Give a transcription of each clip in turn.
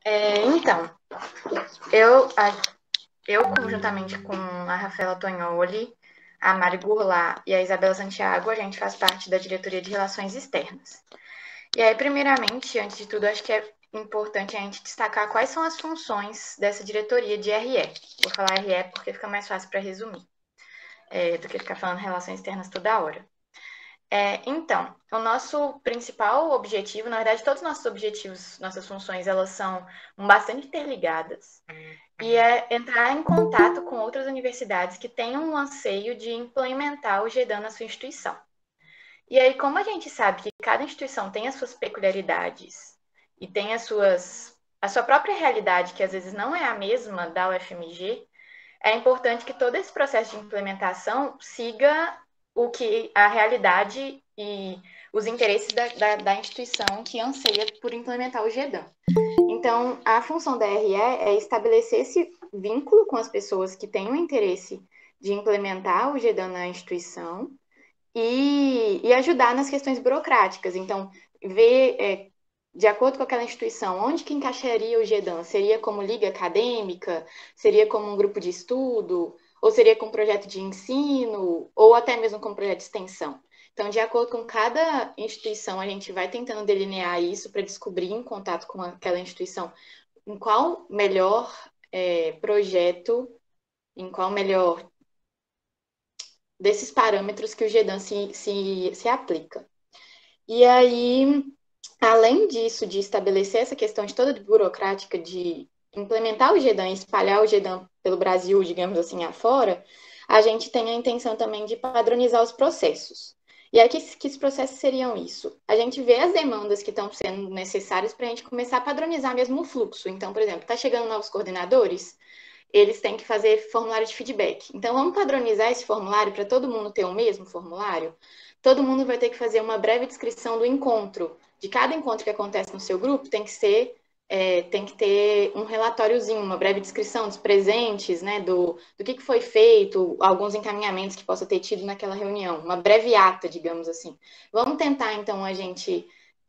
Então, eu, eu conjuntamente com a Rafaela Tognoli, a Mari Goulart e a Isabela Santiago, a gente faz parte da diretoria de Relações Externas. E aí, primeiramente, antes de tudo, acho que é importante a gente destacar quais são as funções dessa diretoria de RE. Vou falar RE porque fica mais fácil para resumir, do que ficar falando relações externas toda hora. Então, o nosso principal objetivo, na verdade, todos os nossos objetivos, nossas funções, elas são bastante interligadas, e é entrar em contato com outras universidades que tenham um anseio de implementar o GEDAN na sua instituição. E aí, como a gente sabe que cada instituição tem as suas peculiaridades e tem a sua própria realidade, que às vezes não é a mesma da UFMG, é importante que todo esse processo de implementação siga o que a realidade e os interesses da instituição que anseia por implementar o GEDAN. Então, a função da RE é estabelecer esse vínculo com as pessoas que têm o interesse de implementar o GEDAN na instituição e ajudar nas questões burocráticas. Então, ver, de acordo com aquela instituição, onde que encaixaria o GEDAN? Seria como liga acadêmica? Seria como um grupo de estudo? Ou seria como projeto de ensino? Ou até mesmo como projeto de extensão? Então, de acordo com cada instituição, a gente vai tentando delinear isso para descobrir, em contato com aquela instituição, em qual melhor projeto, em qual melhor desses parâmetros que o GEDAN se aplica. E aí, além disso, de estabelecer essa questão de toda burocrática de implementar o GEDAN e espalhar o GEDAN pelo Brasil, digamos assim, afora, a gente tem a intenção também de padronizar os processos. E aí, que processos seriam isso? A gente vê as demandas que estão sendo necessárias para a gente começar a padronizar mesmo o fluxo. Então, por exemplo, está chegando novos coordenadores, eles têm que fazer formulário de feedback. Então, vamos padronizar esse formulário para todo mundo ter o mesmo formulário? Todo mundo vai ter que fazer uma breve descrição do encontro. De cada encontro que acontece no seu grupo, tem que ter um relatóriozinho, uma breve descrição dos presentes, né, do que foi feito, alguns encaminhamentos que possa ter tido naquela reunião, uma breve ata, digamos assim. Vamos tentar, então, a gente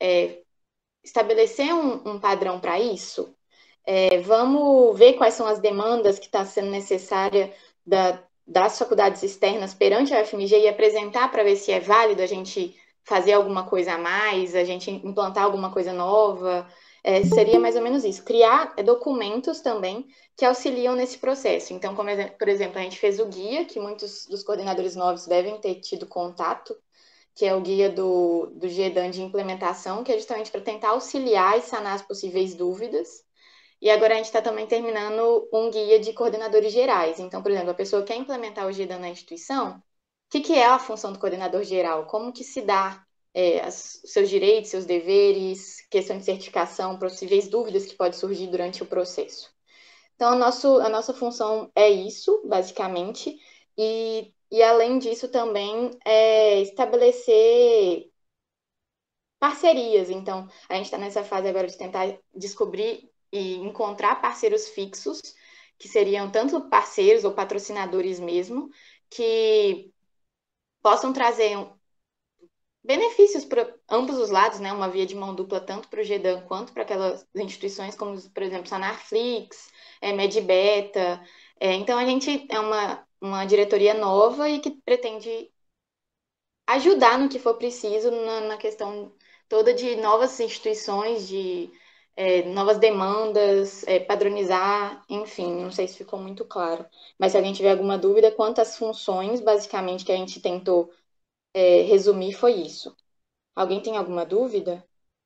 estabelecer um padrão para isso? Vamos ver quais são as demandas que está sendo necessária das faculdades externas perante a UFMG e apresentar para ver se é válido a gente fazer alguma coisa a mais, a gente implantar alguma coisa nova. Seria mais ou menos isso. Criar documentos também que auxiliam nesse processo. Então, como, por exemplo, a gente fez o guia, que muitos dos coordenadores novos devem ter tido contato, que é o guia do GEDAN de implementação, que é justamente para tentar auxiliar e sanar as possíveis dúvidas. E agora a gente está também terminando um guia de coordenadores gerais. Então, por exemplo, a pessoa quer implementar o GEDAN na instituição, o que é a função do coordenador geral? Como que se dá seus direitos, seus deveres, questão de certificação, possíveis dúvidas que podem surgir durante o processo. Então, a nossa função é isso, basicamente, e além disso também é estabelecer parcerias. Então, a gente está nessa fase agora de tentar descobrir e encontrar parceiros fixos, que seriam tanto parceiros ou patrocinadores mesmo, que possam trazer benefícios para ambos os lados, né? Uma via de mão dupla, tanto para o GEDAN quanto para aquelas instituições como, por exemplo, Sanarflix, Medbeta. Então, a gente é uma diretoria nova e que pretende ajudar no que for preciso na questão toda de novas instituições, de novas demandas, padronizar, enfim, não sei se ficou muito claro. Mas se alguém tiver alguma dúvida quanto às funções, basicamente, que a gente tentou resumir, foi isso. Alguém tem alguma dúvida?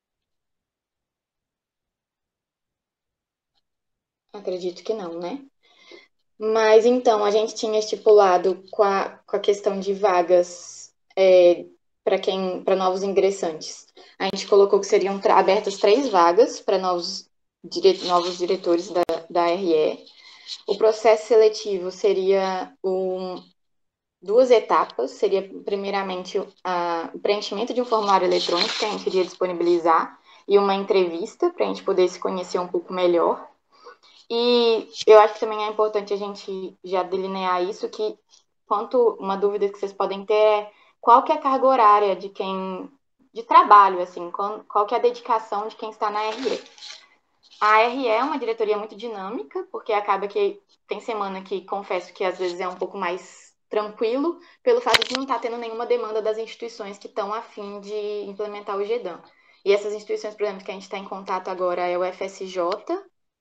Acredito que não, né? Mas então, a gente tinha estipulado com a questão de vagas para novos ingressantes. A gente colocou que seriam abertas 3 vagas para novos diretores da RE. O processo seletivo seria 2 etapas. Seria, primeiramente, o preenchimento de um formulário eletrônico que a gente iria disponibilizar e uma entrevista para a gente poder se conhecer um pouco melhor. E eu acho que também é importante a gente já delinear isso, que uma dúvida que vocês podem ter é qual que é a carga horária de trabalho, assim, qual que é a dedicação de quem está na RE. A RE é uma diretoria muito dinâmica, porque acaba que tem semana que confesso que às vezes é um pouco mais tranquilo, pelo fato de não estar tendo nenhuma demanda das instituições que estão a fim de implementar o GEDAM. E essas instituições, por exemplo, que a gente está em contato agora é o FSJ,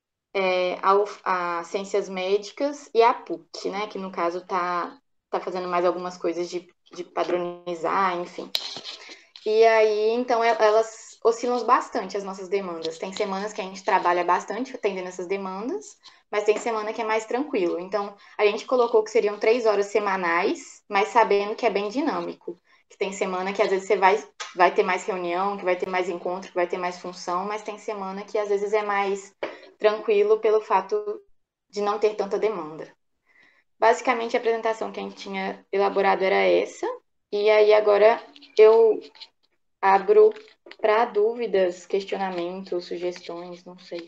a Ciências Médicas e a PUC, né? Que no caso tá fazendo mais algumas coisas de padronizar, enfim. E aí, então, elas oscilam bastante as nossas demandas. Tem semanas que a gente trabalha bastante atendendo essas demandas, mas tem semana que é mais tranquilo. Então, a gente colocou que seriam 3 horas semanais, mas sabendo que é bem dinâmico. Que tem semana que às vezes você vai ter mais reunião, que vai ter mais encontro, que vai ter mais função, mas tem semana que às vezes é mais tranquilo pelo fato de não ter tanta demanda. Basicamente, a apresentação que a gente tinha elaborado era essa. E aí, agora eu abro para dúvidas, questionamentos, sugestões, não sei.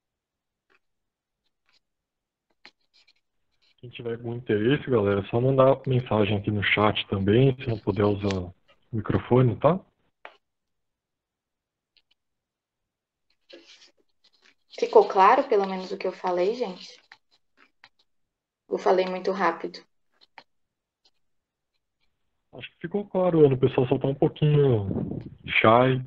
Quem tiver algum interesse, galera, é só mandar mensagem aqui no chat também, se não puder usar o microfone, tá? Ficou claro, pelo menos, o que eu falei, gente? Eu falei muito rápido. Acho que ficou claro, Ana. O pessoal só tá um pouquinho shy.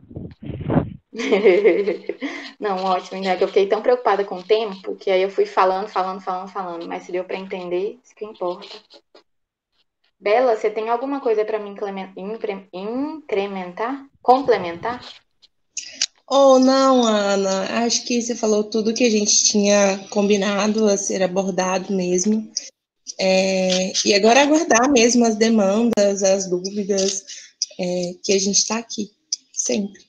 Não, ótimo, né? Que eu fiquei tão preocupada com o tempo que aí eu fui falando, mas se deu para entender, isso que importa. Bela, você tem alguma coisa para me incrementar? Complementar? Oh, não, Ana. Acho que você falou tudo que a gente tinha combinado a ser abordado mesmo. E agora aguardar mesmo as demandas, as dúvidas, que a gente está aqui, sempre.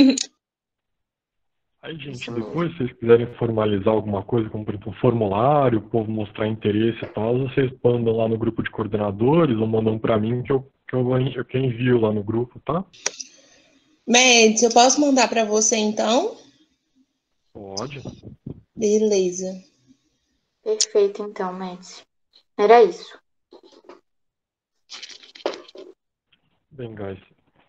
Aí, gente, Isso depois, mesmo. se vocês quiserem formalizar alguma coisa, como por exemplo um formulário, o povo mostrar interesse e tal, vocês mandam lá no grupo de coordenadores ou mandam para mim que eu envio lá no grupo, tá? Mads, eu posso mandar para você então? Pode. Beleza. Perfeito, então, Mads. Era isso. Bem, guys.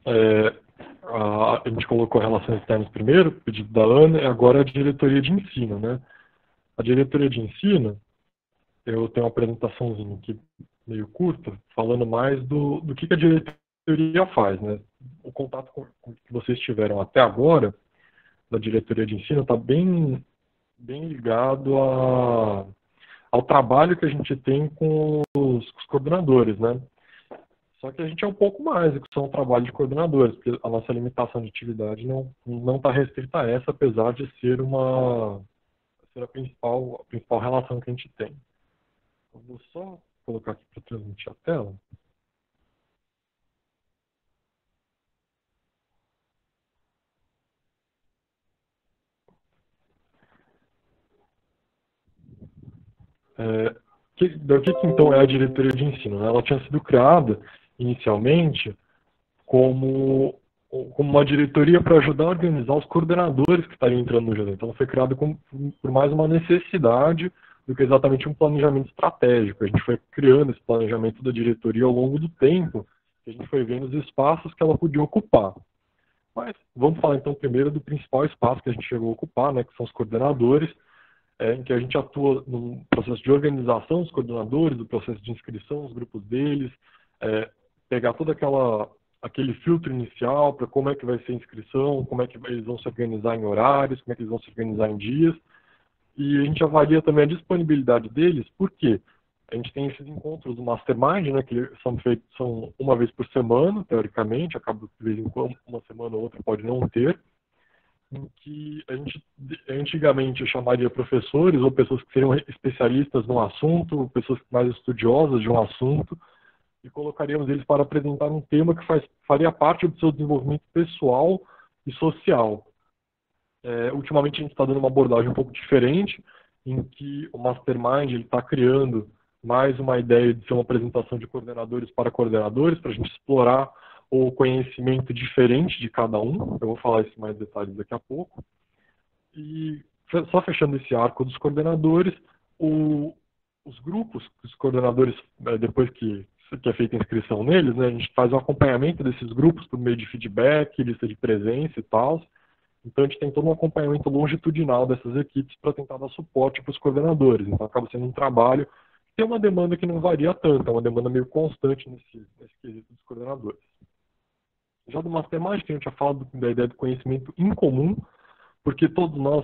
A gente colocou relações externas primeiro, pedido da Ana, e agora a diretoria de ensino, né? A diretoria de ensino, eu tenho uma apresentaçãozinha aqui meio curta, falando mais do que a diretoria faz, né? O contato que vocês tiveram até agora da diretoria de ensino está bem ligado ao trabalho que a gente tem com os coordenadores, né? Só que a gente é um pouco mais do que só um trabalho de coordenadores, porque a nossa limitação de atividade não está restrita a essa, apesar de ser a principal relação que a gente tem. Eu vou só colocar aqui para transmitir a tela. Do que então é a diretoria de ensino, né? Ela tinha sido criada inicialmente como, como uma diretoria para ajudar a organizar os coordenadores que estariam entrando no GD. Então foi criada por mais uma necessidade do que exatamente um planejamento estratégico. A gente foi criando esse planejamento da diretoria ao longo do tempo, que a gente foi vendo os espaços que ela podia ocupar. Mas vamos falar então primeiro do principal espaço que a gente chegou a ocupar, né, que são os coordenadores, em que a gente atua no processo de organização dos coordenadores, do processo de inscrição, os grupos deles, pegar todo aquele filtro inicial para como é que vai ser a inscrição, como é que eles vão se organizar em horários, como é que eles vão se organizar em dias. E a gente avalia também a disponibilidade deles, porque a gente tem esses encontros do Mastermind, né, que são uma vez por semana, teoricamente, acaba de vez em quando, uma semana ou outra pode não ter, em que a gente antigamente chamaria professores ou pessoas que seriam especialistas no assunto, pessoas mais estudiosas de um assunto, e colocaríamos eles para apresentar um tema que faria parte do seu desenvolvimento pessoal e social. Ultimamente a gente está dando uma abordagem um pouco diferente, em que o Mastermind está criando mais uma ideia de ser uma apresentação de coordenadores para coordenadores, para a gente explorar o conhecimento diferente de cada um. Eu vou falar isso em mais detalhes daqui a pouco. E só fechando esse arco dos coordenadores, os grupos, os coordenadores, depois que é feita a inscrição neles, né, a gente faz o acompanhamento desses grupos por meio de feedback, lista de presença e tal. Então a gente tem todo um acompanhamento longitudinal dessas equipes para tentar dar suporte para os coordenadores. Então acaba sendo um trabalho que tem uma demanda que não varia tanto, é uma demanda meio constante nesse quesito dos coordenadores. Já do Mastermind, que a gente já fala da ideia do conhecimento em comum, porque todos nós,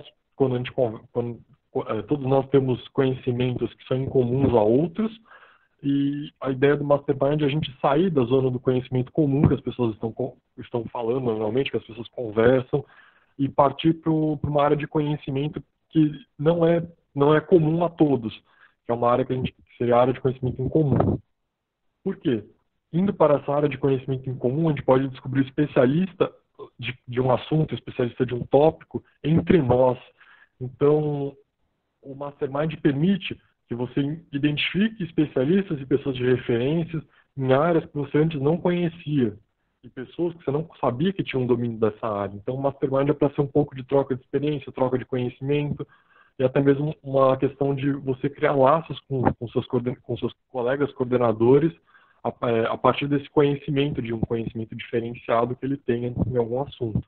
todos nós temos conhecimentos que são incomuns a outros, e a ideia do Mastermind é a gente sair da zona do conhecimento comum que as pessoas estão falando normalmente, que as pessoas conversam, e partir para uma área de conhecimento que não é comum a todos, que é uma área que seria a área de conhecimento em comum. Por quê? Indo para essa área de conhecimento em comum, a gente pode descobrir especialista de um assunto, especialista de um tópico, entre nós. Então, o Mastermind permite que você identifique especialistas e pessoas de referências em áreas que você antes não conhecia, e pessoas que você não sabia que tinham domínio dessa área. Então, o Mastermind é para ser um pouco de troca de experiência, troca de conhecimento, e até mesmo uma questão de você criar laços com seus colegas coordenadores a partir desse conhecimento, de um conhecimento diferenciado que ele tenha em algum assunto.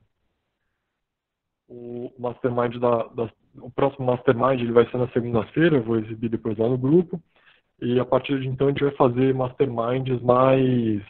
O Mastermind o próximo Mastermind ele vai ser na segunda-feira, eu vou exibir depois lá no grupo, e a partir de então a gente vai fazer Masterminds mais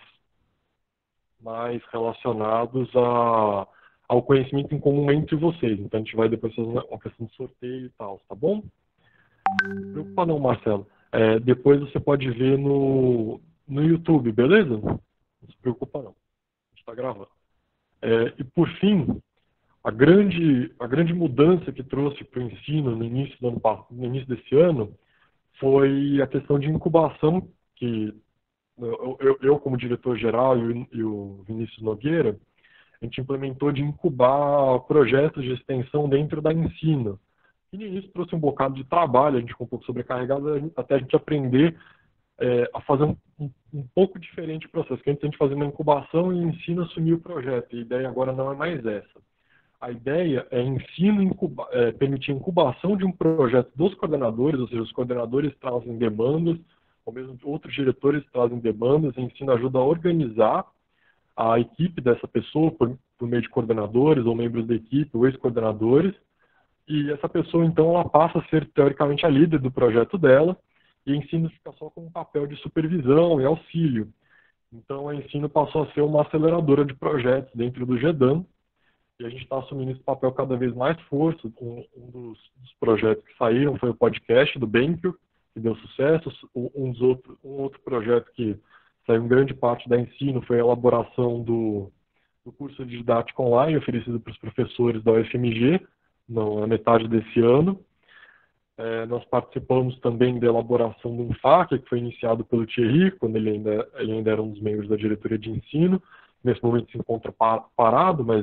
relacionados ao conhecimento em comum entre vocês. Então a gente vai depois fazer uma questão de sorteio e tal, tá bom? Não se preocupa não, Marcelo. Depois você pode ver no YouTube, beleza? Não se preocupa não. A gente está gravando. E por fim, a grande mudança que trouxe para o ensino no início desse ano foi a questão de incubação, que eu como diretor-geral e o Vinícius Nogueira, a gente implementou de incubar projetos de extensão dentro da Ensino. E no início trouxe um bocado de trabalho, a gente ficou um pouco sobrecarregado, até a gente aprender a fazer um pouco diferente o processo, que antes a gente fazia uma incubação e ensino assumir o projeto, e a ideia agora não é mais essa. A ideia é permitir a incubação de um projeto dos coordenadores, ou seja, os coordenadores trazem demandas, ou mesmo outros diretores trazem demandas, e ensino ajuda a organizar a equipe dessa pessoa por meio de coordenadores ou membros da equipe ou ex-coordenadores, e essa pessoa então ela passa a ser teoricamente a líder do projeto dela, e a ensino fica só com um papel de supervisão e auxílio. Então a ensino passou a ser uma aceleradora de projetos dentro do GEDAM, e a gente está assumindo esse papel cada vez mais forte. Um dos projetos que saíram foi o podcast do BenQ, que deu sucesso. Um outro projeto que saiu em grande parte da ensino foi a elaboração do curso de didática online oferecido para os professores da UFMG na metade desse ano. Nós participamos também da elaboração do FAQ, que foi iniciado pelo Thierry, quando ele ainda era um dos membros da diretoria de ensino. Nesse momento se encontra parado, mas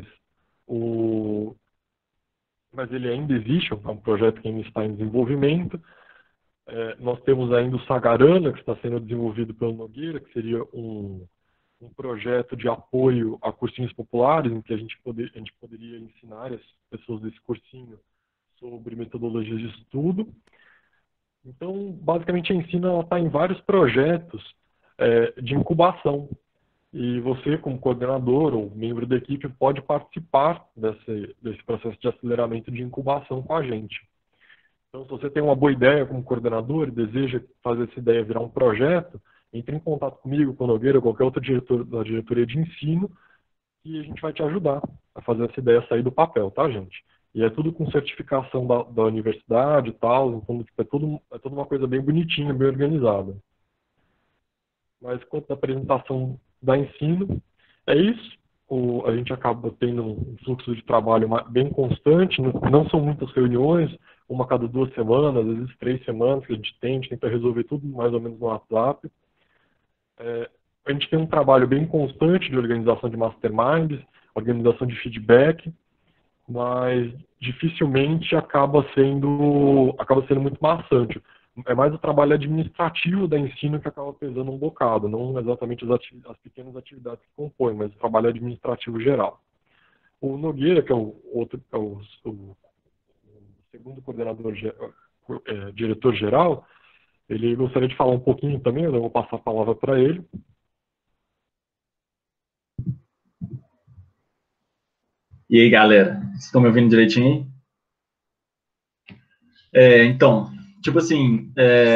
ele ainda existe, é um projeto que ainda está em desenvolvimento. Nós temos ainda o Sagarana, que está sendo desenvolvido pelo Nogueira, que seria um projeto de apoio a cursinhos populares, em que a gente poderia ensinar as pessoas desse cursinho sobre metodologias de estudo. Então, basicamente, a Ensina está em vários projetos de incubação. E você, como coordenador ou membro da equipe, pode participar desse processo de aceleramento de incubação com a gente. Então, se você tem uma boa ideia como coordenador e deseja fazer essa ideia virar um projeto, entre em contato comigo, com o Nogueira, ou qualquer outro diretor da diretoria de ensino, e a gente vai te ajudar a fazer essa ideia sair do papel, tá, gente? E é tudo com certificação da universidade e tal, então é tudo uma coisa bem bonitinha, bem organizada. Mas quanto à apresentação da ensino, é isso. A gente acaba tendo um fluxo de trabalho bem constante, não são muitas reuniões, uma a cada 2 semanas, às vezes 3 semanas que a gente tenta resolver tudo mais ou menos no WhatsApp. A gente tem um trabalho bem constante de organização de masterminds, organização de feedback, mas dificilmente acaba sendo muito maçante. É mais o trabalho administrativo da ensino que acaba pesando um bocado, não exatamente as pequenas atividades que compõem, mas o trabalho administrativo geral. O Nogueira, que é o segundo coordenador, diretor-geral, ele gostaria de falar um pouquinho também, eu vou passar a palavra para ele. E aí, galera? Vocês estão me ouvindo direitinho aí? Então, tipo assim,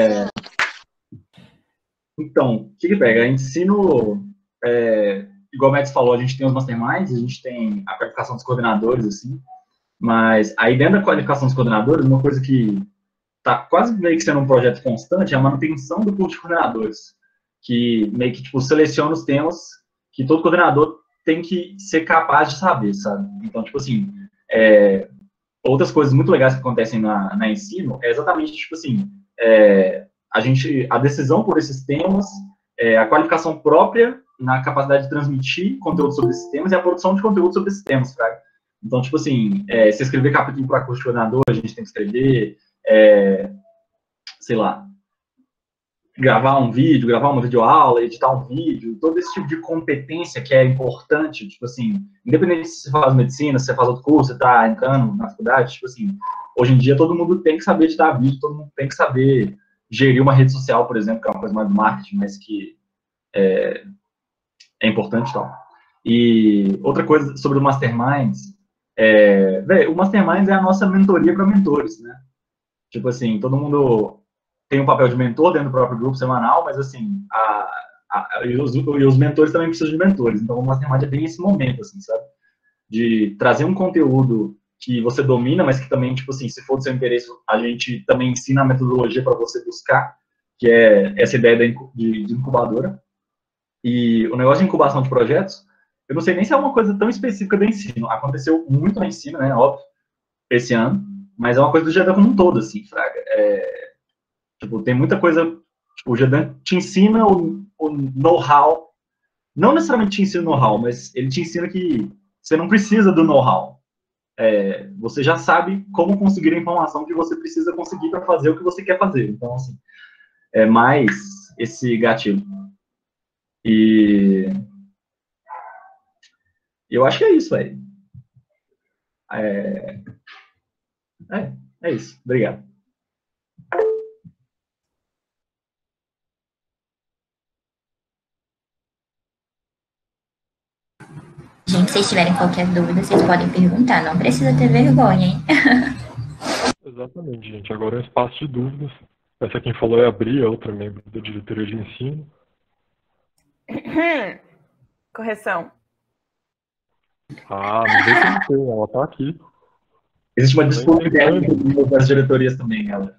então, o que pega? Ensino, igual o Max falou, a gente tem os masterminds, a gente tem a qualificação dos coordenadores, assim, mas aí dentro da qualificação dos coordenadores, uma coisa que tá quase meio que sendo um projeto constante é a manutenção do curso de coordenadores, que meio que, tipo, seleciona os temas que todo coordenador tem que ser capaz de saber, sabe? Então, tipo assim, outras coisas muito legais que acontecem na ensino é exatamente, tipo assim, a decisão por esses temas, a qualificação própria na capacidade de transmitir conteúdo sobre esses temas e a produção de conteúdo sobre esses temas, cara. Então, tipo assim, se escrever capítulo para curso de coordenador, a gente tem que escrever, sei lá, gravar um vídeo, gravar uma videoaula, editar um vídeo, todo esse tipo de competência que é importante, tipo assim, independente se você faz medicina, se você faz outro curso, você está entrando na faculdade, tipo assim, hoje em dia todo mundo tem que saber editar vídeo, todo mundo tem que saber gerir uma rede social, por exemplo, que é uma coisa mais do marketing, mas que é importante e tal. E outra coisa sobre o Masterminds, o Masterminds é a nossa mentoria para mentores, né? Tipo assim, todo mundo tem um papel de mentor dentro do próprio grupo semanal, mas assim, os mentores também precisam de mentores. Então, o Mastermind é bem esse momento, assim, sabe? De trazer um conteúdo que você domina, mas que também, tipo assim, se for do seu interesse, a gente também ensina a metodologia para você buscar, que é essa ideia de incubadora. E o negócio de incubação de projetos, eu não sei nem se é uma coisa tão específica do ensino. Aconteceu muito no ensino, né, óbvio, esse ano, mas é uma coisa do GEDAN como um todo, assim, fraga. Tipo, tem muita coisa, tipo, o GEDAN te ensina o know-how, não necessariamente te ensina o know-how, mas ele te ensina que você não precisa do know-how. Você já sabe como conseguir a informação que você precisa conseguir para fazer o que você quer fazer. Então, assim, é mais esse gatilho. E eu acho que é isso, velho. É isso. Obrigado. Gente, se vocês tiverem qualquer dúvida, vocês podem perguntar. Não precisa ter vergonha, hein? Exatamente, gente. Agora é um espaço de dúvidas. Essa quem falou é a Bri, outra membro da diretoria de ensino. Correção. Ah, não sei como tem, ela tá aqui. Existe uma disputa das diretorias também, galera.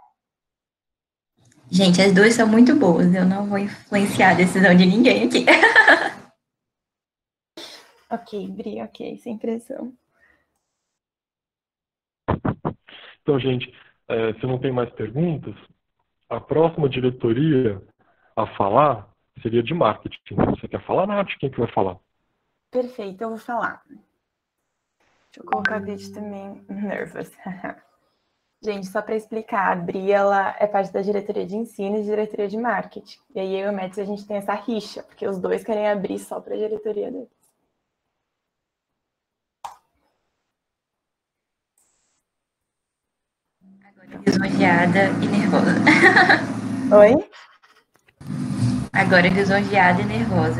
Gente, as duas são muito boas. Eu não vou influenciar a decisão de ninguém aqui. Ok, Bri, ok, sem pressão. Então, gente, se não tem mais perguntas, a próxima diretoria a falar seria de marketing. Você quer falar, Nath? Quem que vai falar? Perfeito, eu vou falar. Deixa eu colocar a Bri também nervous. Gente, só para explicar, a Bri, ela é parte da diretoria de ensino e diretoria de marketing. E aí eu e o Mads, a gente tem essa rixa, porque os dois querem abrir só para a diretoria deles. Agora lisonjeada e nervosa. Oi? Agora lisonjeada e nervosa.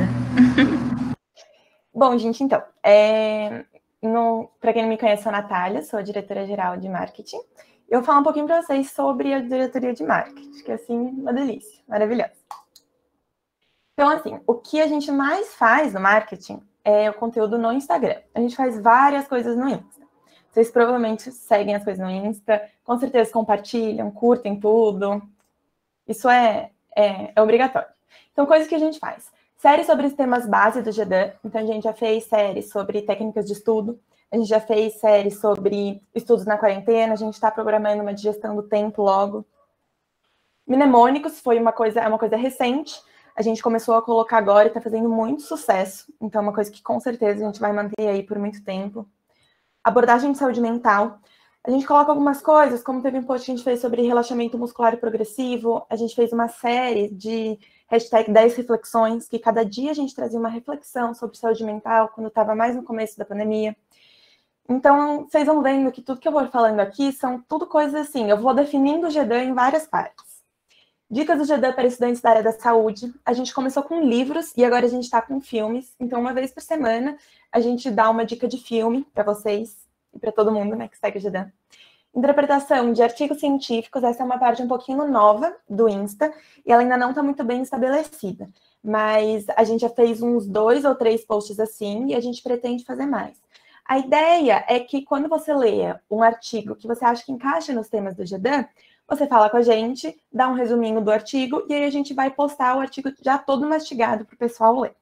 Bom, gente, então, para quem não me conhece, eu sou a Natália, sou a diretora-geral de marketing. Eu vou falar um pouquinho para vocês sobre a diretoria de marketing, que é, assim, uma delícia, maravilhosa. Então, assim, o que a gente mais faz no marketing é o conteúdo no Instagram. A gente faz várias coisas no Insta. Vocês provavelmente seguem as coisas no Insta, com certeza compartilham, curtem tudo. Isso é obrigatório. Então, coisas que a gente faz. Séries sobre os temas base do GEDAN. Então, a gente já fez séries sobre técnicas de estudo. A gente já fez séries sobre estudos na quarentena. A gente está programando uma de gestão do tempo logo. Mnemônicos é uma coisa recente. A gente começou a colocar agora e está fazendo muito sucesso. Então, é uma coisa que com certeza a gente vai manter aí por muito tempo. Abordagem de saúde mental. A gente coloca algumas coisas, como teve um post que a gente fez sobre relaxamento muscular progressivo. A gente fez uma série de hashtag 10 reflexões, que cada dia a gente trazia uma reflexão sobre saúde mental, quando estava mais no começo da pandemia. Então, vocês vão vendo que tudo que eu vou falando aqui são tudo coisas assim, eu vou definindo o GEDAN em várias partes. Dicas do GEDAN para estudantes da área da saúde. A gente começou com livros e agora a gente está com filmes. Então, uma vez por semana, a gente dá uma dica de filme para vocês e para todo mundo, né, que segue o GEDAN. Interpretação de artigos científicos. Essa é uma parte um pouquinho nova do Insta e ela ainda não está muito bem estabelecida. Mas a gente já fez uns 2 ou 3 posts assim e a gente pretende fazer mais. A ideia é que quando você leia um artigo que você acha que encaixa nos temas do GEDAN, você fala com a gente, dá um resuminho do artigo e aí a gente vai postar o artigo já todo mastigado para o pessoal ler.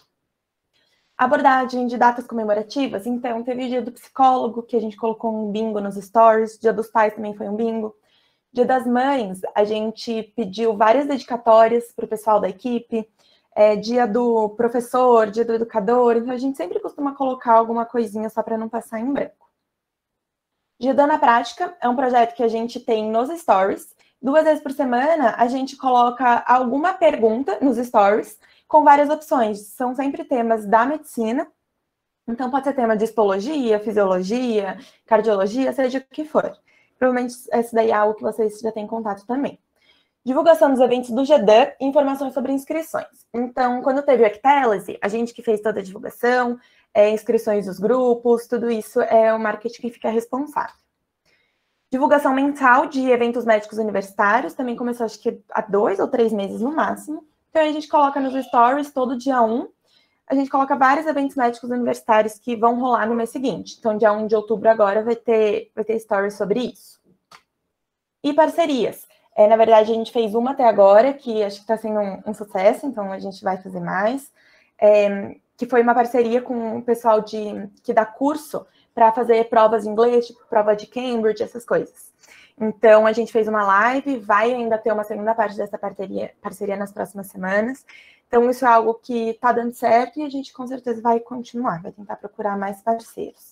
Abordagem de datas comemorativas. Então, teve o dia do psicólogo, que a gente colocou um bingo nos stories. Dia dos pais também foi um bingo. Dia das mães, a gente pediu várias dedicatórias para o pessoal da equipe. Dia do professor, dia do educador. Então, a gente sempre costuma colocar alguma coisinha só para não passar em branco. GEDAN na Prática é um projeto que a gente tem nos stories. 2 vezes por semana, a gente coloca alguma pergunta nos stories com várias opções. São sempre temas da medicina. Então, pode ser tema de histologia, fisiologia, cardiologia, seja o que for. Provavelmente, esse daí é algo que vocês já têm contato também. Divulgação dos eventos do GEDAN e informações sobre inscrições. Então, quando teve o Ectélese, a gente que fez toda a divulgação, inscrições dos grupos, tudo isso é o marketing que fica responsável. Divulgação mensal de eventos médicos universitários, também começou acho que há 2 ou 3 meses no máximo. Então, a gente coloca nos stories todo dia 1, a gente coloca vários eventos médicos universitários que vão rolar no mês seguinte. Então, dia 1 de outubro agora vai ter stories sobre isso. E parcerias. Na verdade, a gente fez uma até agora, que acho que está sendo um sucesso, então a gente vai fazer mais. Que foi uma parceria com o pessoal que dá curso para fazer provas de inglês, tipo prova de Cambridge, essas coisas. Então, a gente fez uma live, vai ainda ter uma segunda parte dessa parceria nas próximas semanas. Então, isso é algo que está dando certo e a gente com certeza vai continuar, vai tentar procurar mais parceiros.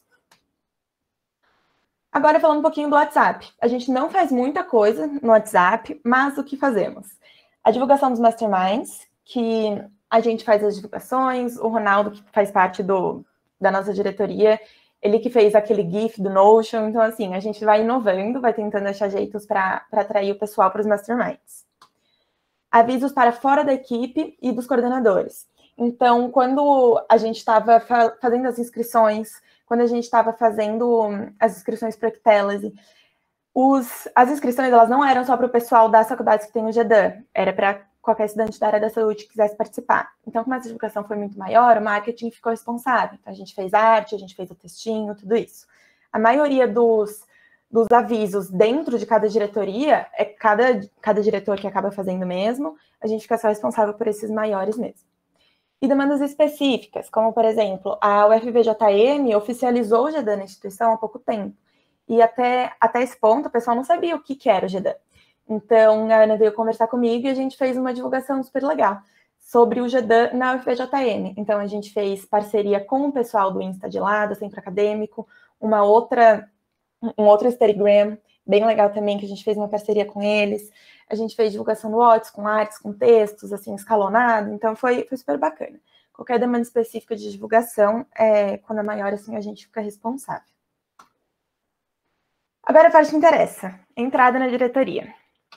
Agora, falando um pouquinho do WhatsApp. A gente não faz muita coisa no WhatsApp, mas o que fazemos? A divulgação dos masterminds, que a gente faz as divulgações, o Ronaldo, que faz parte da nossa diretoria, ele que fez aquele GIF do Notion. Então, assim, a gente vai inovando, vai tentando achar jeitos para atrair o pessoal para os masterminds. Avisos para fora da equipe e dos coordenadores. Então, quando a gente estava fazendo as inscrições, quando a gente estava fazendo as inscrições para o Ectélese, as inscrições elas não eram só para o pessoal das faculdades que tem o GEDAN, era para qualquer estudante da área da saúde que quisesse participar. Então, como essa divulgação foi muito maior, o marketing ficou responsável. Então, a gente fez arte, a gente fez o textinho, tudo isso. A maioria dos avisos dentro de cada diretoria, é cada diretor que acaba fazendo mesmo, a gente fica só responsável por esses maiores mesmo. E demandas específicas, como, por exemplo, a UFVJM oficializou o GEDAN na instituição há pouco tempo. E até esse ponto, o pessoal não sabia o que era o GEDAN. Então, a Ana veio conversar comigo e a gente fez uma divulgação super legal sobre o GEDAN na UFVJM. Então, a gente fez parceria com o pessoal do Insta de lá, do Centro Acadêmico, um outro Instagram, bem legal também, que a gente fez uma parceria com eles. A gente fez divulgação no WhatsApp, com artes, com textos, assim, escalonado. Então, foi super bacana. Qualquer demanda específica de divulgação, quando é maior, assim, a gente fica responsável. Agora a parte que interessa, entrada na diretoria.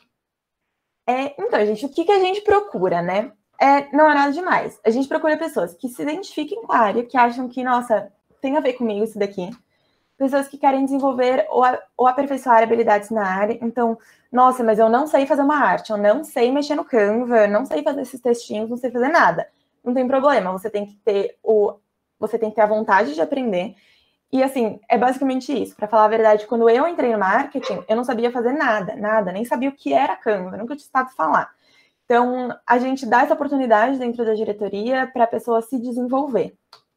Então, gente, o que a gente procura, né? Não é nada demais. A gente procura pessoas que se identifiquem com a área, que acham que, nossa, tem a ver comigo isso daqui. Pessoas que querem desenvolver ou aperfeiçoar habilidades na área. Então, nossa, mas eu não sei fazer uma arte, eu não sei mexer no Canva, eu não sei fazer esses textinhos, não sei fazer nada. Não tem problema, você tem que ter a vontade de aprender. E, assim, é basicamente isso. Para falar a verdade, quando eu entrei no marketing, eu não sabia fazer nada, nem sabia o que era Canva, nunca tinha estado falar. Então, a gente dá essa oportunidade dentro da diretoria para a pessoa se desenvolver.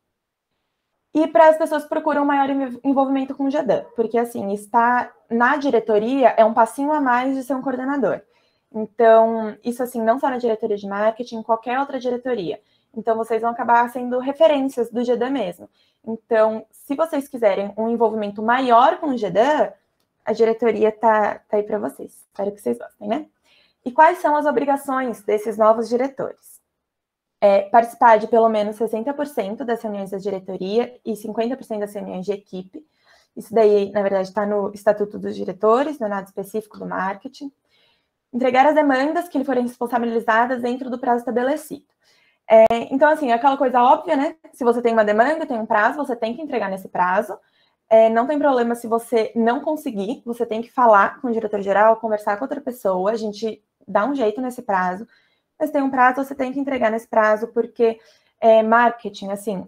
E para as pessoas que procuram maior envolvimento com o GEDAN, porque, assim, estar na diretoria é um passinho a mais de ser um coordenador. Então, isso, assim, não só na diretoria de marketing, em qualquer outra diretoria. Então, vocês vão acabar sendo referências do GEDAN mesmo. Então, se vocês quiserem um envolvimento maior com o GEDAN, a diretoria tá aí para vocês. Espero que vocês gostem, né? E quais são as obrigações desses novos diretores? Participar de pelo menos 60% das reuniões da diretoria e 50% das reuniões de equipe. Isso daí, na verdade, está no Estatuto dos Diretores, não é nada específico do marketing. entregar as demandas que lhe forem responsabilizadas dentro do prazo estabelecido. Então, assim, aquela coisa óbvia, né? Se você tem uma demanda, tem um prazo, você tem que entregar nesse prazo. Não tem problema se você não conseguir, você tem que falar com o diretor-geral, conversar com outra pessoa, a gente dá um jeito nesse prazo. Mas tem um prazo, você tem que entregar nesse prazo, porque marketing, assim,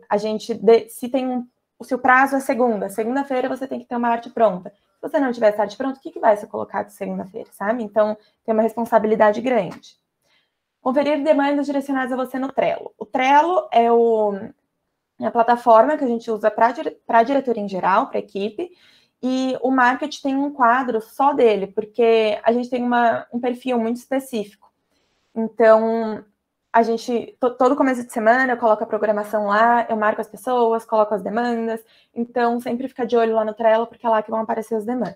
se o prazo é segunda-feira você tem que ter uma arte pronta. Se você não tiver essa arte pronta, o que vai ser colocado segunda-feira, sabe? Então, tem uma responsabilidade grande. Conferir demandas direcionadas a você no Trello. O Trello é a plataforma que a gente usa para a diretoria em geral, para a equipe, e o marketing tem um quadro só dele, porque a gente tem um perfil muito específico. Então, a gente, todo começo de semana, eu coloco a programação lá, eu marco as pessoas, coloco as demandas, então sempre fica de olho lá no Trello, porque é lá que vão aparecer as demandas.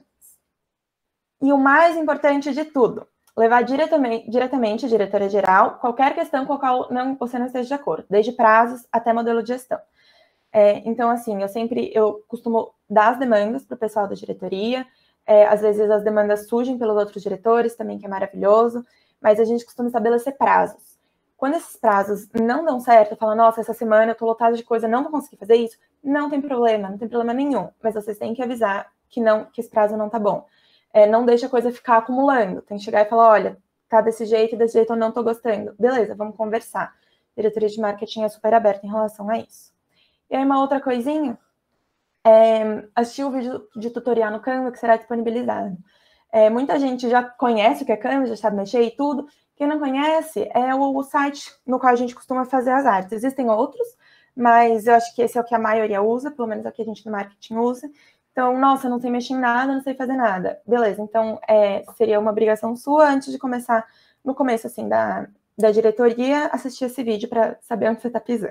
E o mais importante de tudo, levar diretamente à diretoria-geral qualquer questão com a qual você não esteja de acordo, desde prazos até modelo de gestão. Então, assim, eu costumo dar as demandas para o pessoal da diretoria, às vezes as demandas surgem pelos outros diretores também, que é maravilhoso, mas a gente costuma estabelecer prazos. Quando esses prazos não dão certo, eu falo, nossa, essa semana eu tô lotada de coisa, não vou conseguir fazer isso, não tem problema nenhum, mas vocês têm que avisar que esse prazo não tá bom. Não deixa a coisa ficar acumulando, tem que chegar e falar, olha, tá desse jeito eu não tô gostando. Beleza, vamos conversar. A diretoria de marketing é super aberta em relação a isso. E aí, uma outra coisinha, assistir o vídeo de tutorial no Canva que será disponibilizado. Muita gente já conhece o que é Canva, já sabe mexer e tudo. Quem não conhece é o site no qual a gente costuma fazer as artes. Existem outros, mas eu acho que esse é o que a maioria usa, pelo menos é o que a gente no marketing usa. Então, nossa, não sei mexer em nada, não sei fazer nada. Beleza, então seria uma obrigação sua, antes de começar, no começo assim, da diretoria, assistir esse vídeo para saber onde você está pisando.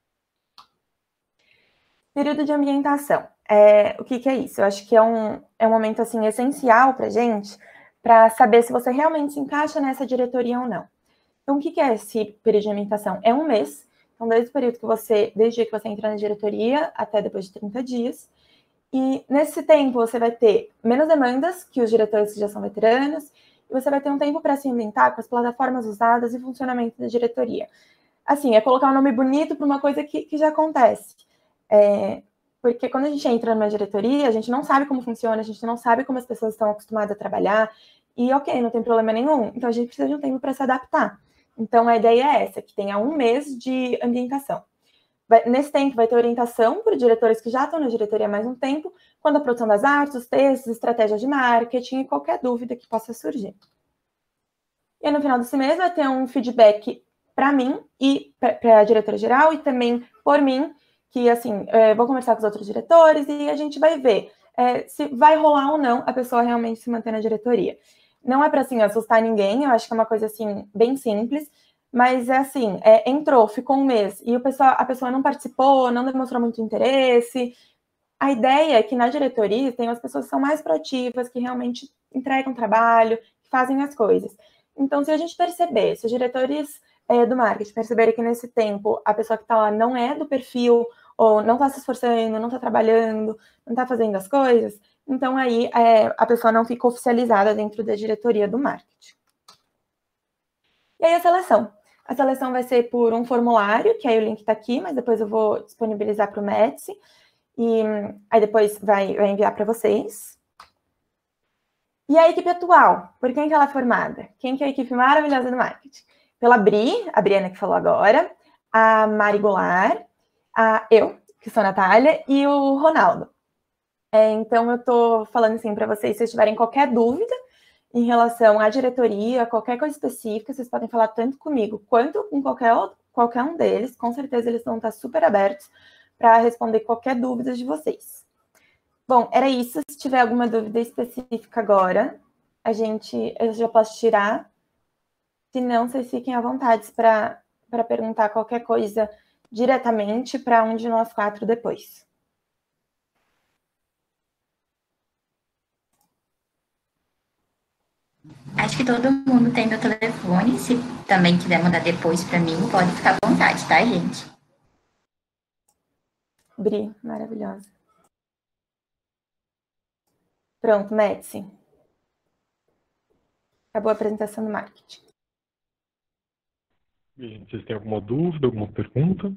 Período de ambientação. O que é isso? Eu acho que é um momento assim, essencial para a gente, para saber se você realmente se encaixa nessa diretoria ou não. Então, o que é esse período de ambientação? É um mês. Então, desde o dia que você entra na diretoria até depois de 30 dias. E nesse tempo você vai ter menos demandas que os diretores que já são veteranos, e você vai ter um tempo para se ambientar com as plataformas usadas e funcionamento da diretoria. Assim, é colocar um nome bonito para uma coisa que já acontece. Porque quando a gente entra numa diretoria, a gente não sabe como funciona, a gente não sabe como as pessoas estão acostumadas a trabalhar, e ok, não tem problema nenhum, então a gente precisa de um tempo para se adaptar. Então a ideia é essa, que tenha um mês de ambientação. Nesse tempo vai ter orientação para diretores que já estão na diretoria há mais um tempo, quanto à produção das artes, os textos, estratégias de marketing e qualquer dúvida que possa surgir. E aí, no final desse mês vai ter um feedback para mim e para a diretora-geral e também por mim, que assim, vou conversar com os outros diretores e a gente vai ver se vai rolar ou não a pessoa realmente se manter na diretoria. Não é para assim assustar ninguém, eu acho que é uma coisa assim bem simples, mas é assim, entrou, ficou um mês e a pessoa não participou, não demonstrou muito interesse. A ideia é que na diretoria tem as pessoas que são mais proativas, que realmente entregam trabalho, que fazem as coisas. Então, se a gente perceber, se os diretores do marketing perceberem que nesse tempo a pessoa que está lá não é do perfil, ou não está se esforçando, não está trabalhando, não está fazendo as coisas, então aí a pessoa não fica oficializada dentro da diretoria do marketing. E aí a seleção. A seleção vai ser por um formulário, que aí o link está aqui, mas depois eu vou disponibilizar para o METS, e aí depois vai enviar para vocês. E a equipe atual, por quem que ela é formada? Quem que é a equipe maravilhosa do marketing? Pela a Briana que falou agora, a Mari Goulart, eu, que sou a Natália, e o Ronaldo. Então, eu estou falando assim para vocês, se vocês tiverem qualquer dúvida em relação à diretoria, qualquer coisa específica, vocês podem falar tanto comigo quanto com qualquer um deles. Com certeza eles vão estar super abertos para responder qualquer dúvida de vocês. Bom, era isso. Se tiver alguma dúvida específica agora, eu já posso tirar. Se não, vocês fiquem à vontade para perguntar qualquer coisa diretamente para um de nós 4 depois. Acho que todo mundo tem meu telefone. Se também quiser mandar depois para mim, pode ficar à vontade, tá, gente? Bri, maravilhosa. Pronto, Metsi. Acabou a apresentação do marketing. E, gente, vocês têm alguma dúvida, alguma pergunta?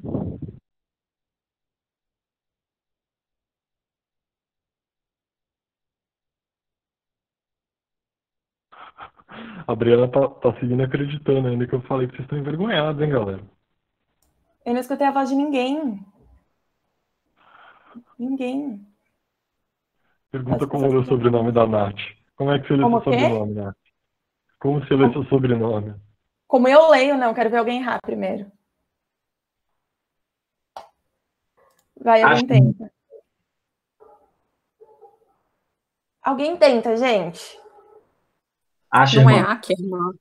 A Briana tá seguindo acreditando ainda que eu falei que vocês estão envergonhados, hein, galera? Eu não escutei a voz de ninguém. Ninguém. Pergunta como é o sobrenome da Nath. Como é que você lê seu sobrenome, Nath? Como você lê seu sobrenome? Como eu leio, não. Quero ver alguém errar primeiro. Vai, alguém tenta. Alguém tenta, gente. Não é Ackerman.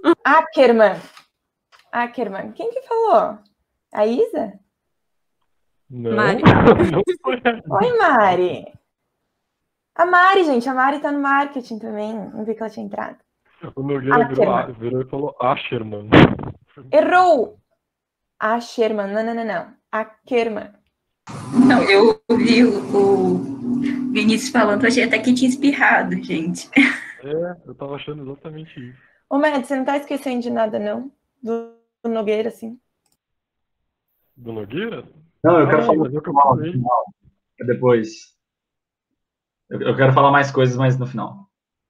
Ackerman. Quem que falou? A Isa? Não. Mari. Não foi. Oi, Mari. A Mari, gente. A Mari tá no marketing também. Não vi que ela tinha entrado. O Nogueira virou e falou Asherman. Errou! Asherman. Não. Ackerman. Não, eu ouvi o Vinícius falando, achei até que tinha espirrado, gente. Eu tava achando exatamente isso. Ô, Med, você não tá esquecendo de nada, não? Do Nogueira, assim? Do Nogueira? Não, eu quero falar mas eu falei. no final. Depois. Eu quero falar mais coisas, mas no final.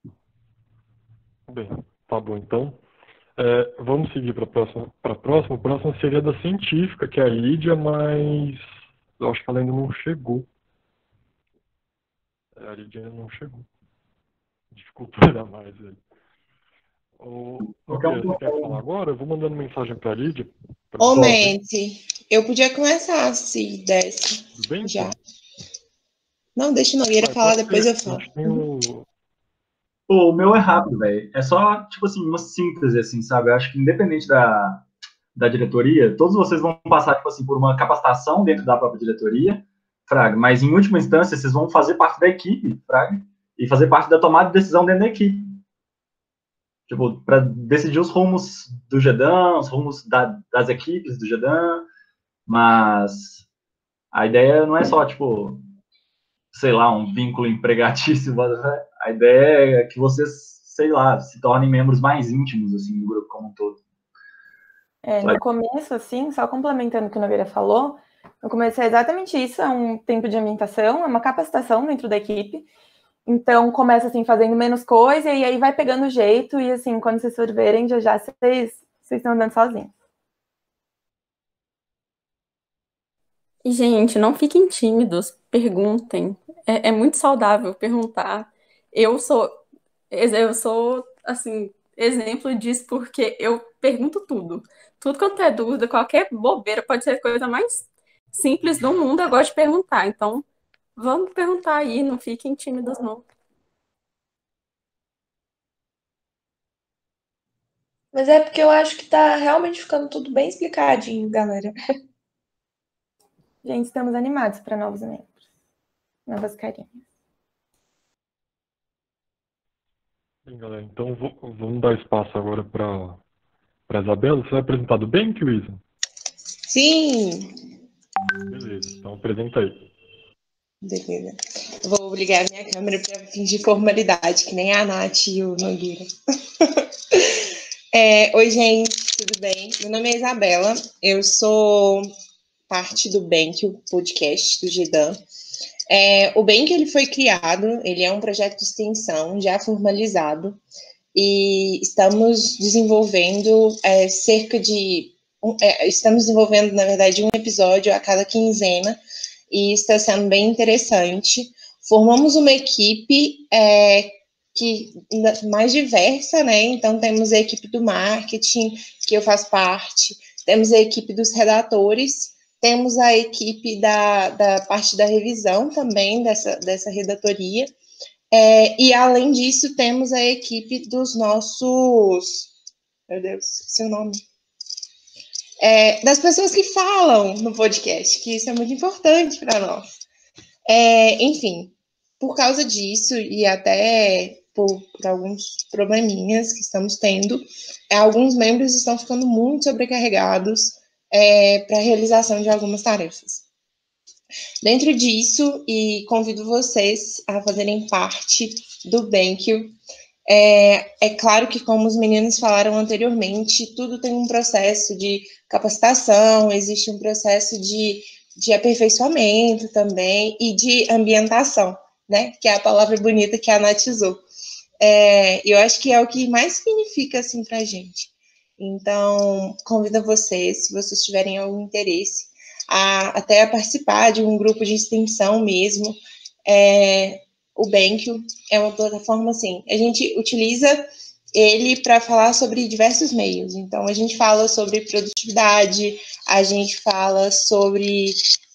Bem, tá bom, então. Vamos seguir para a próxima. A próxima seria da científica, que é a Lídia, mas eu acho que ela ainda não chegou. A Lídia ainda não chegou. Dificultou ainda mais. Você quer falar agora? Eu vou mandando mensagem para a Lídia. Mente, eu podia começar se desse. Tudo bem? Já. Não, deixa o Nogueira falar, depois eu falo. Pô, o meu é rápido, velho. É só, tipo assim, uma síntese, assim, sabe? Eu acho que independente da diretoria, todos vocês vão passar, tipo assim, por uma capacitação dentro da própria diretoria, fraga. Mas, em última instância, vocês vão fazer parte da equipe, fraga, e fazer parte da tomada de decisão dentro da equipe. Tipo, para decidir os rumos do GEDAN, os rumos das equipes do GEDAN, mas a ideia não é só, tipo, sei lá, um vínculo empregatício, a ideia é que vocês, sei lá, se tornem membros mais íntimos, assim, do grupo como um todo. No começo, assim, só complementando o que o Nogueira falou, no começo é exatamente isso, é um tempo de ambientação, é uma capacitação dentro da equipe. Então, começa, assim, fazendo menos coisa e aí vai pegando o jeito e, assim, quando vocês for verem, já vocês estão andando sozinhos. E, gente, não fiquem tímidos, perguntem. É muito saudável perguntar. Eu sou, assim, exemplo disso porque eu pergunto tudo. Tudo quanto é dúvida, qualquer bobeira, pode ser a coisa mais simples do mundo, eu gosto de perguntar. Então, vamos perguntar aí, não fiquem tímidos, não. Mas é porque eu acho que tá realmente ficando tudo bem explicadinho, galera. Gente, estamos animados para novos membros. Novas carinhas. Bem, galera, então vamos dar espaço agora para Isabela. Você vai apresentar do bem, Luísa? Sim! Beleza, então apresenta aí. Beleza. Eu vou ligar minha câmera para fingir formalidade, que nem a Nath e o Nogueira. Oi, gente, tudo bem? Meu nome é Isabela, eu sou parte do Bank, o podcast do GEDAN. O Bank, ele foi criado, ele é um projeto de extensão já formalizado e estamos desenvolvendo estamos desenvolvendo, na verdade, um episódio a cada quinzena e está sendo bem interessante. Formamos uma equipe mais diversa, né? Então, temos a equipe do marketing, que eu faço parte, temos a equipe dos redatores, temos a equipe da parte da revisão também, dessa redatoria, e, além disso, temos a equipe dos nossos... Meu Deus, esqueci o nome. Das pessoas que falam no podcast, que isso é muito importante para nós. Enfim, por causa disso, e até por alguns probleminhas que estamos tendo, alguns membros estão ficando muito sobrecarregados para a realização de algumas tarefas. Dentro disso, e convido vocês a fazerem parte do BenQ, É claro que, como os meninos falaram anteriormente, tudo tem um processo de capacitação, existe um processo de aperfeiçoamento também e de ambientação, né? Que é a palavra bonita que a Nath usou. Eu acho que é o que mais significa, assim, para a gente. Então, convido vocês, se vocês tiverem algum interesse, até a participar de um grupo de extensão mesmo. O BenQ é uma plataforma, assim, a gente utiliza ele para falar sobre diversos meios. Então, a gente fala sobre produtividade, a gente fala sobre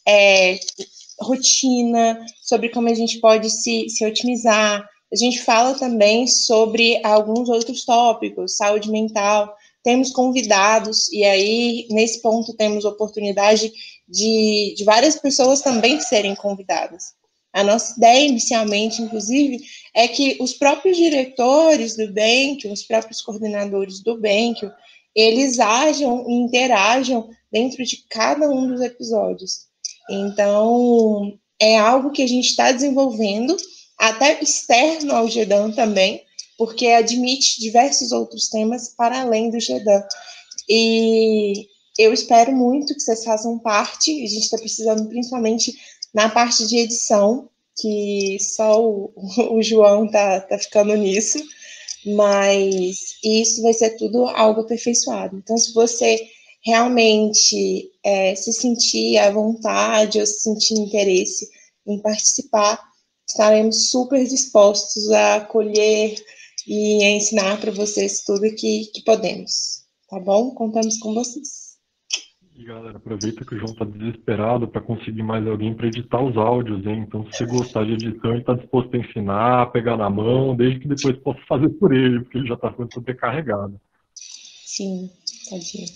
rotina, sobre como a gente pode se otimizar. A gente fala também sobre alguns outros tópicos, saúde mental. Temos convidados, e aí, nesse ponto, temos oportunidade de várias pessoas também serem convidadas. A nossa ideia, inicialmente, inclusive, é que os próprios diretores do BenQ, os próprios coordenadores do BenQ, eles ajam e interajam dentro de cada um dos episódios. Então, é algo que a gente está desenvolvendo, até externo ao GEDAM também, porque admite diversos outros temas para além do GEDAM. E eu espero muito que vocês façam parte. A gente está precisando, principalmente na parte de edição, que só o João tá ficando nisso, mas isso vai ser tudo algo aperfeiçoado. Então, se você realmente se sentir à vontade ou se sentir interesse em participar, estaremos super dispostos a acolher e a ensinar para vocês tudo que podemos, tá bom? Contamos com vocês. E galera, aproveita que o João tá desesperado para conseguir mais alguém para editar os áudios, hein? Então, se você gostar de edição, ele tá disposto a ensinar, a pegar na mão, desde que depois possa fazer por ele, porque ele já tá ficando sobrecarregado. Sim, tadinho.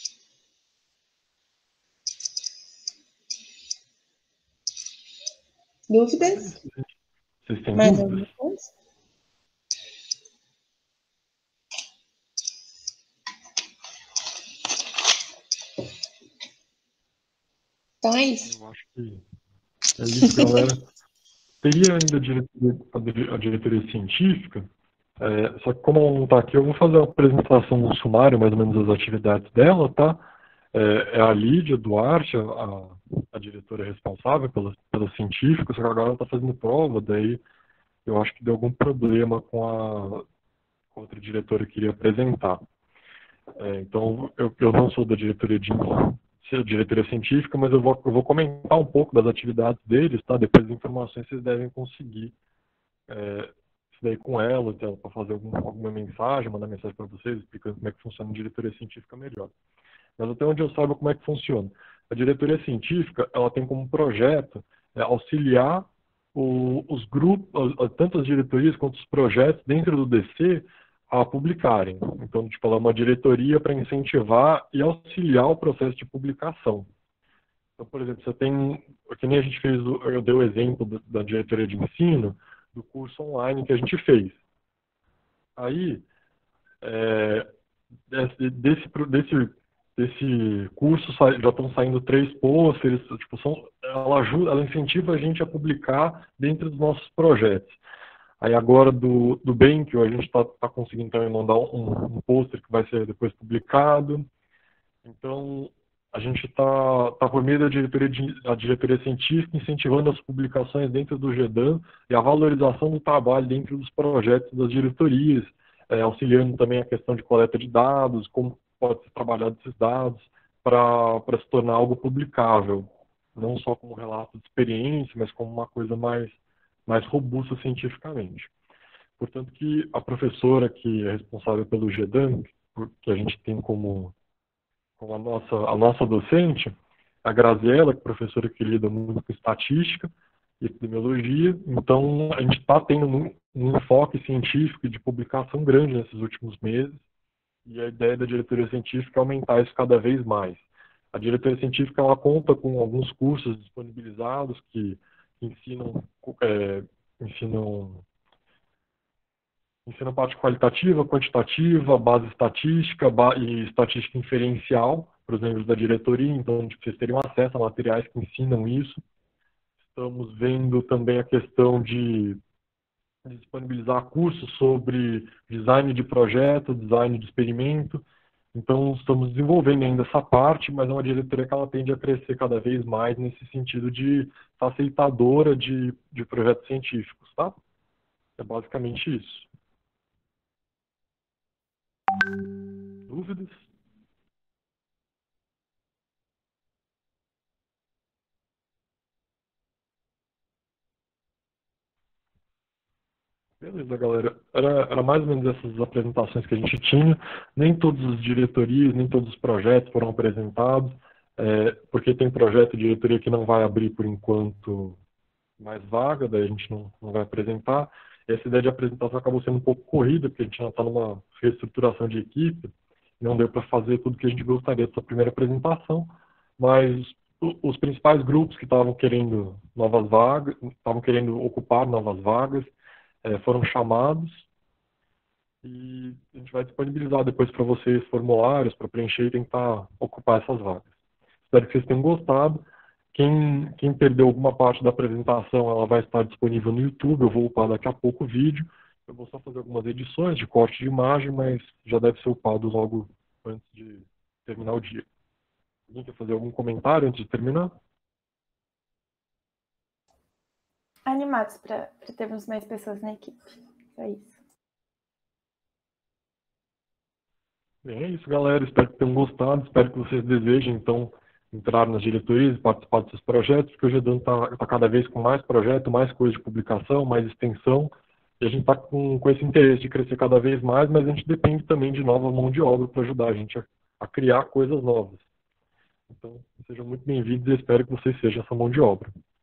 Dúvidas? Vocês têm Mais dúvidas? alguma coisa? Então é isso. Eu acho que é isso, galera. Teria ainda a diretoria científica, só que como ela não está aqui, eu vou fazer uma apresentação, um sumário mais ou menos das atividades dela, tá? É a Lídia Duarte, a diretora responsável pela científica, só que agora ela está fazendo prova, daí eu acho que deu algum problema com a outra diretora que iria apresentar. Então, eu não sou da diretoria científica, mas eu vou comentar um pouco das atividades deles, tá? Depois das informações vocês devem conseguir isso daí com ela, então, para fazer alguma mensagem, mandar mensagem para vocês, explicando como é que funciona a diretoria científica melhor. Mas até onde eu saiba como é que funciona. A diretoria científica, ela tem como projeto auxiliar os grupos, tanto as diretorias quanto os projetos dentro do DC a publicarem. Então, tipo, ela é uma diretoria para incentivar e auxiliar o processo de publicação. Então, por exemplo, você tem, que nem a gente fez, eu dei o exemplo da diretoria de ensino, do curso online que a gente fez. Aí, desse curso já estão saindo 3 pôsteres, tipo, ela incentiva a gente a publicar dentro dos nossos projetos. Aí agora do BenQ, a gente está conseguindo também mandar um pôster que vai ser depois publicado. Então, a gente está por meio da diretoria científica incentivando as publicações dentro do GEDAM e a valorização do trabalho dentro dos projetos das diretorias, auxiliando também a questão de coleta de dados, como pode ser trabalhado esses dados para se tornar algo publicável, não só como relato de experiência, mas como uma coisa mais robusta cientificamente. Portanto, que a professora que é responsável pelo GEDAM, que a gente tem como a nossa docente, a Graziella, que é professora que lida muito com estatística e epidemiologia, então a gente está tendo um enfoque científico de publicação grande nesses últimos meses, e a ideia da diretoria científica é aumentar isso cada vez mais. A diretoria científica ela conta com alguns cursos disponibilizados que ensinam parte qualitativa, quantitativa, base estatística e estatística inferencial para os membros da diretoria, então vocês teriam acesso a materiais que ensinam isso. Estamos vendo também a questão de disponibilizar cursos sobre design de projeto, design de experimento. Então, estamos desenvolvendo ainda essa parte, mas é uma diretoria que ela tende a crescer cada vez mais nesse sentido de facilitadora de projetos científicos, tá? É basicamente isso. Dúvidas? Beleza, galera. Era mais ou menos essas apresentações que a gente tinha. Nem todas as diretorias, nem todos os projetos foram apresentados, porque tem projeto e diretoria que não vai abrir por enquanto mais vaga, daí a gente não vai apresentar. Essa ideia de apresentação acabou sendo um pouco corrida, porque a gente já está numa reestruturação de equipe, não deu para fazer tudo que a gente gostaria dessa primeira apresentação, mas os principais grupos que estavam querendo novas vagas, estavam querendo ocupar novas vagas, foram chamados e a gente vai disponibilizar depois para vocês formulários para preencher e tentar ocupar essas vagas. Espero que vocês tenham gostado. Quem perdeu alguma parte da apresentação, ela vai estar disponível no YouTube. Eu vou upar daqui a pouco o vídeo. Eu vou só fazer algumas edições de corte de imagem, mas já deve ser upado logo antes de terminar o dia. Alguém quer fazer algum comentário antes de terminar? Animados para termos mais pessoas na equipe. É isso. Bem, é isso, galera. Espero que tenham gostado. Espero que vocês desejem, então, entrar nas diretorias e participar desses projetos, porque o GEDAN está cada vez com mais projeto, mais coisa de publicação, mais extensão, e a gente está com esse interesse de crescer cada vez mais, mas a gente depende também de nova mão de obra para ajudar a gente a criar coisas novas. Então, sejam muito bem-vindos e espero que vocês sejam essa mão de obra.